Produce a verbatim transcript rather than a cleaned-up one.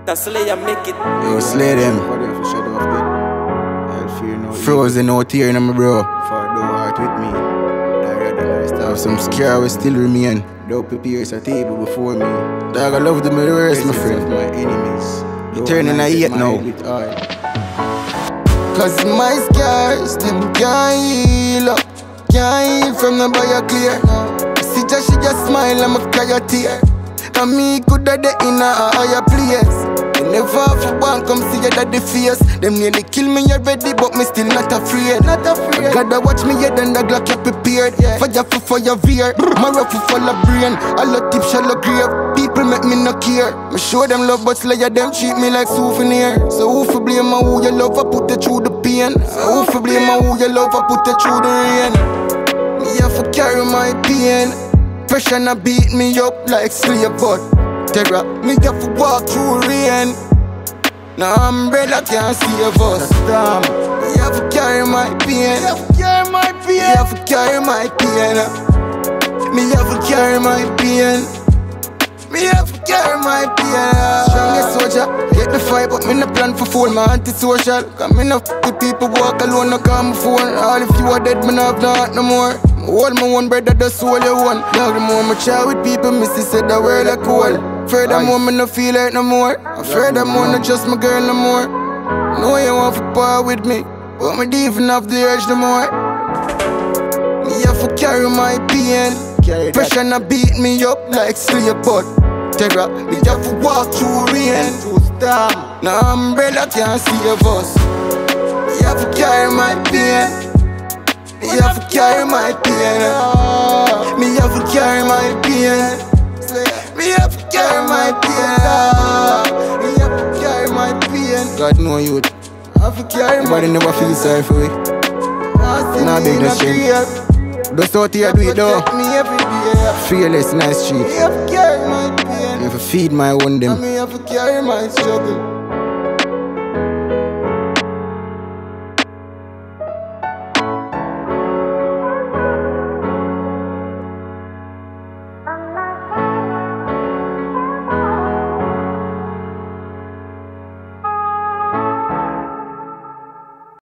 That's Slaya make it. Yo, slay them. Frozen out here, you know, my bro. Heart with me. Have some scare will still remain. Don't prepare a table before me. Dog, I love them the rest, my friend. My enemies. You turning a hate now. Cause my scars, them can't heal up. Can't heal from the buyer clear. See just she just smile and I cry a tear. And me coulda dey in a higher place. They never for one come see your daddy face. Them nearly kill me already, but me still not afraid. Not afraid. I gotta watch me head and the Glock you prepared. Yeah. Fire for fire veer, my rough full of brain. All the tips shallow grave. People make me no care. Me show them love, but Slaya them treat me like souvenir. So who for blame and who you love, I put you through the pain. So who for blame and who you love, I put you through the rain. Me have to carry my pain. Pressure na beat me up like slave, but terror, me have to walk through rain. No umbrella can't save us. Damn. Me have to carry my pain. Me have to carry my pain. Me have to carry my pain. Me have to carry my pain. Me have to carry my pain. Strongest soldier, get the fight, but me no plan for fool. My antisocial, cause me no f with people walk alone, no call my phone. All if you are dead, me no have no heart no more. Hold my one brother, the soul you one. Dog, the more me chat with people, me see said the world are cool. Furthermore, me no feel like no more. Furthermore, not just my girl no more. No, you want to part with me, but me even have the urge no more. Me have to carry my pain. Pressure na beat me up like slave, but terror, me have to walk through rain. No umbrella can't save us. Me have to carry my pain. Me have to carry my pain. Me have to carry my pain. Me have to carry my pain. Me have to carry my pain. God know you. I have to carry my pain. Nobody never feel sorry for me. Nah, big no shame. Just out here do it though. Fearless, nice street. Me have to carry my pain. You have to feed my one them. Me have to carry my struggle.